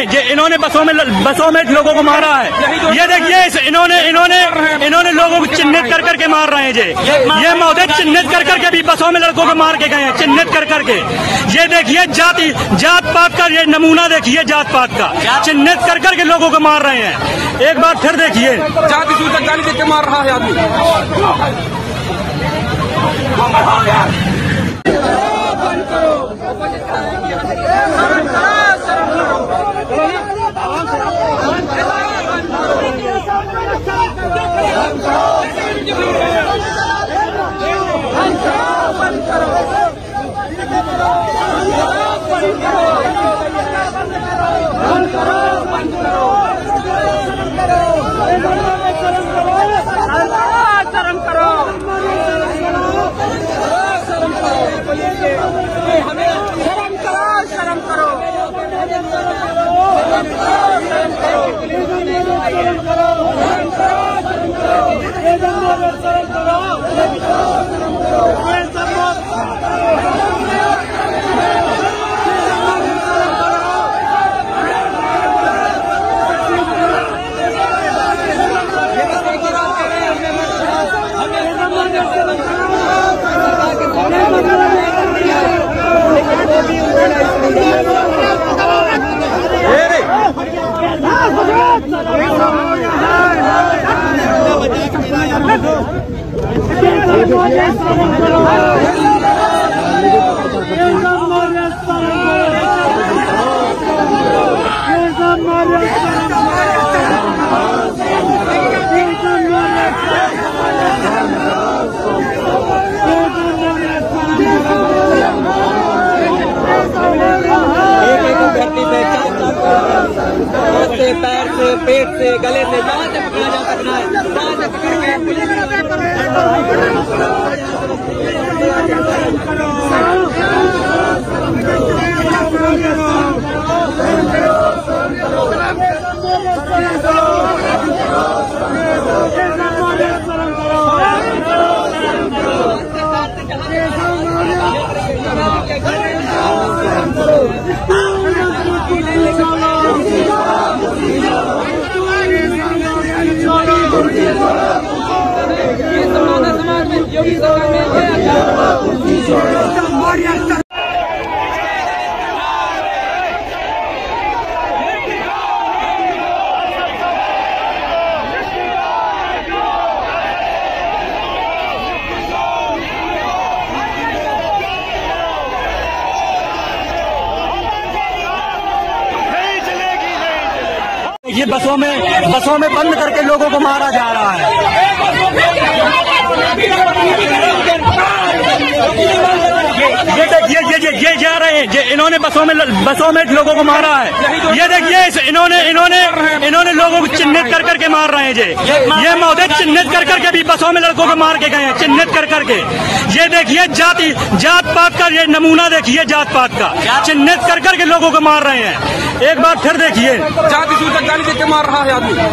हैं, इन्होंने बसों में लोगों को मारा है। ये देखिए इन्होंने लोगों को चिन्हित कर करके मार रहे हैं। ये महोदय चिन्हित कर करके भी बसों में लड़कों को मार के गए हैं, चिन्हित कर करके। ये देखिए जात पात का ये नमूना देखिए, जात पात का चिन्हित कर करके लोगों को मार रहे हैं। एक बार फिर देखिए जाति सूचक जान के मार रहा है आदमी। पैर से, पेट से, गले से, जहाँ से पकड़ा जा सकना है, जहाँ से पकड़ समाज में योगी सरकार ने ये बसों में बंद करके लोगों को मारा जा रहा है। ये देखिए ये जा रहे हैं, इन्होंने बसों में लोगों को मारा है। ये देखिए इन्होंने लोगों को चिन्हित कर करके मार रहे हैं। ये महोदय चिन्हित कर करके भी बसों में लड़कों को मार के गए हैं, चिन्हित कर करके। ये देखिए जात पात का ये नमूना देखिए, जात पात का चिन्हित कर करके लोगों को मार रहे हैं। एक बार फिर देखिए जाति सूचक जान के मार रहा है आदमी।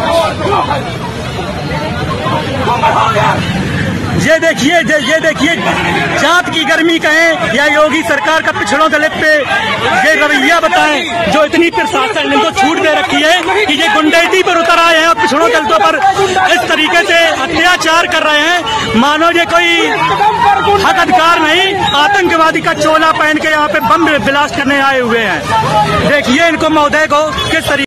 ये देखिए जात की गर्मी कहें या योगी सरकार का पिछड़ों दलित पे ये रवैया बताएं, जो इतनी प्रशासन ने इनको छूट दे रखी है कि ये गुंडैती पर उतर आए हैं और पिछड़ों दलितों पर इस तरीके से अत्याचार कर रहे हैं मानो ये कोई हक अधिकार नहीं, आतंकवादी का चोला पहन के यहाँ पे बम ब्लास्ट करने आए हुए हैं। देखिए इनको महोदय को किस तरीके